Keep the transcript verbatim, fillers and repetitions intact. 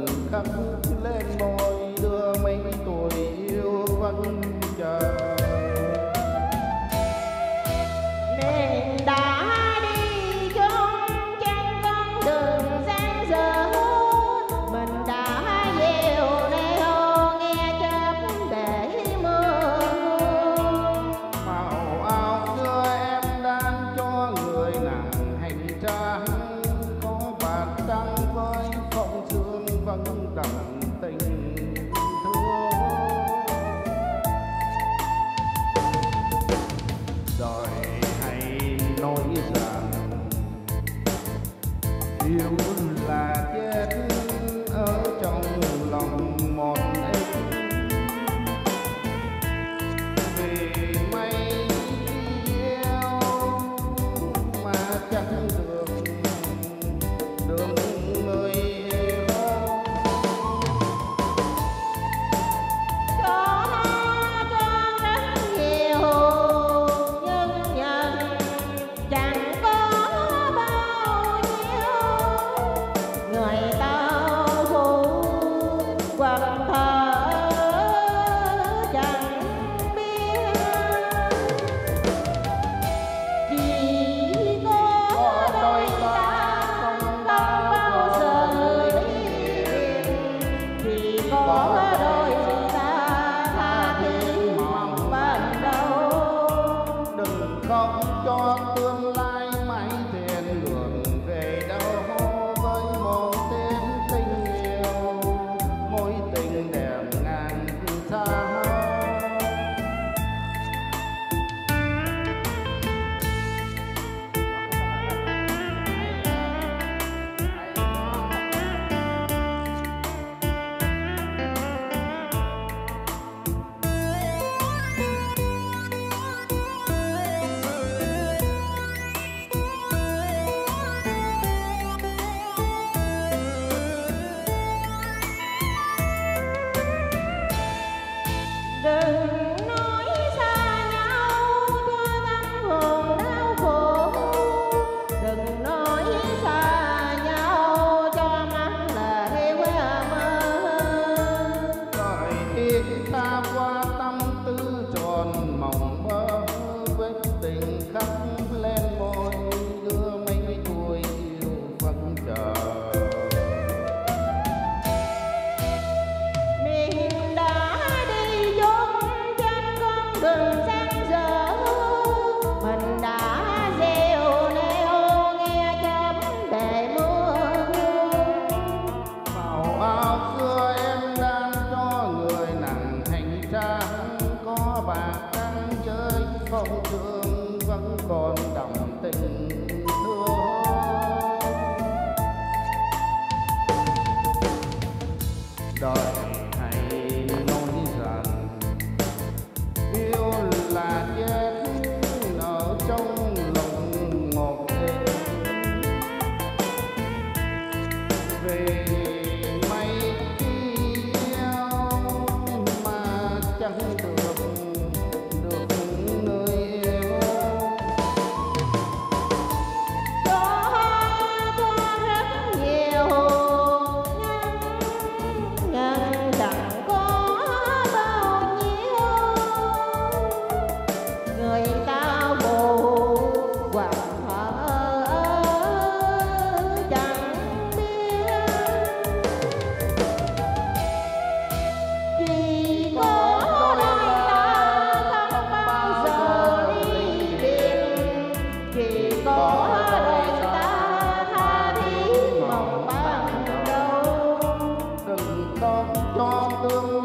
đừng khắc lên môi, đưa mấy tuổi yêu vẫn chờ. Mình đã đi chung trên con đường gian dở, mình đã gieo neo nghe chớp để mưa. Màu áo xưa em đang cho người nàng hành trang, có bạc trắng với phong sương vẫn đậm tình thương. Đời hay nói rằng yêu là chết ở trong lòng một em, vì mây yêu mà chẳng được được người yêu. Có con rất nhiều nhưng nhận chẳng có bao nhiêu, người ta phụ hoặc thở chẳng biết. Chỉ có đôi ta không bao giờ ly biệt, chỉ có đôi ta tha thiết mong ban đầu. Đừng khóc cho tương lai mãi thuyền đường về đâu, với một tên tình yêu mối tình đẹp ngàn sao. Đừng nói xa nhau cho tâm hồn đau khổ, đừng nói xa nhau cho mắt lệ quê mơ. Đời thiết tha qua tâm tư tròn mộng mơ, vết tình khắc lên môi, đưa mấy tuổi yêu vẫn chờ. Mình đã đi chung trên con đường gian dở, mình đã gieo neo nghe chớp để mưa. Màu áo xưa em đang cho người nàng hành trang, có bạc trắng chơi phong thương vẫn còn đậm tình thương. Đời hay nói rằng yêu là chết ở trong lòng một em, vì mây yêu mà chẳng được được người yêu. Có có rất nhiều nhưng nhận chẳng có bao nhiêu, người ta buồn hoặc thở chẳng biết. Chỉ có đôi ta không bao giờ ly biệt, chỉ có đôi ta tha thiết mong ban đầu. Đừng khóc cho tương